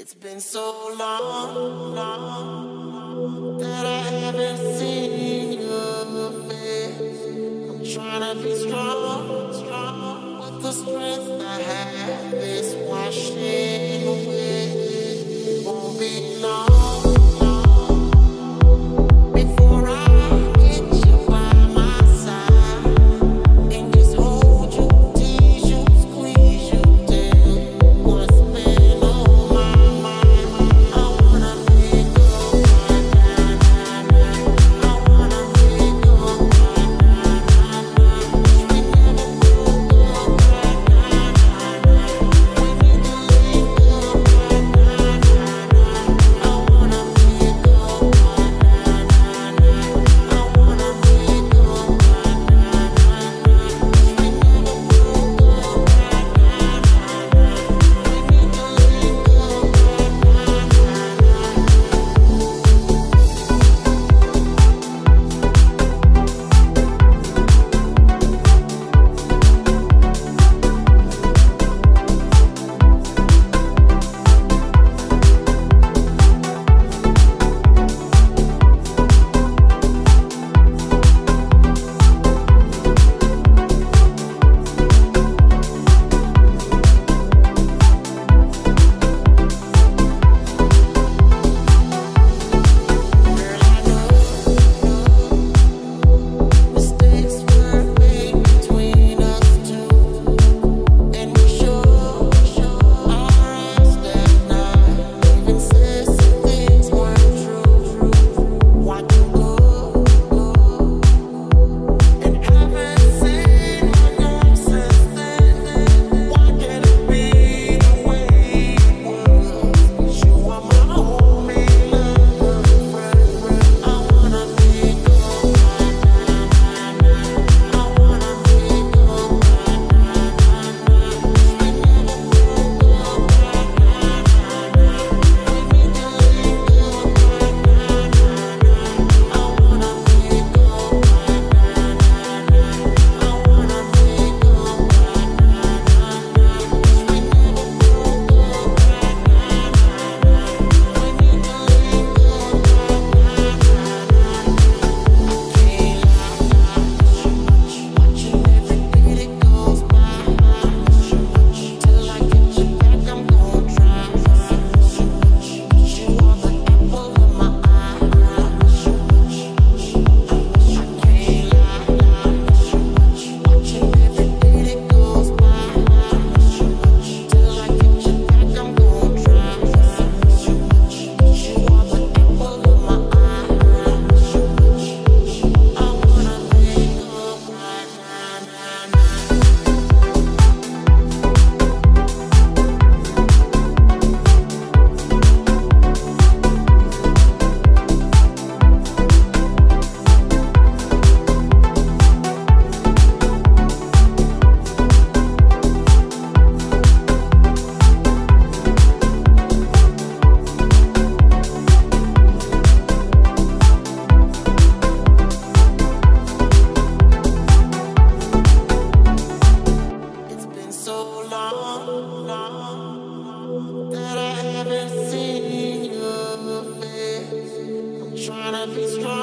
It's been so long, long that I haven't seen your face. I'm trying to be strong, strong, but the strength I have is washing away. It won't be long, long before I get you by my side and just hold you, tease you, squeeze you, tell what's been on my mind. I wanna make up right now, I wanna make up right now. We never broke up right now. We need to link up right now. I wanna make up right now. I wanna make up right now. We never broke up right now. We need to link up right mistakes were made between us two, and we sure our eyes that night. Even said some things weren't true. Why you go and haven't seen my girl since then? Why can't it be the way it was? You are my only lover, friend. I wanna make up right now. I wanna make up right now. We never broke up right now. We need to link up right now. I wanna make up right now. I wanna make up right now. We never broke up right now. We need to link up right now. Can't lie, watching every day that goes by. Till I get you back, I'm gonna try. You are the apple of my eye. I can't lie, watching every day that goes by. Till I get you back, I'm gonna try. You are the apple of my eye. I wanna make up right now. It's been so long, long that I haven't seen your face. I'm trying to be strong.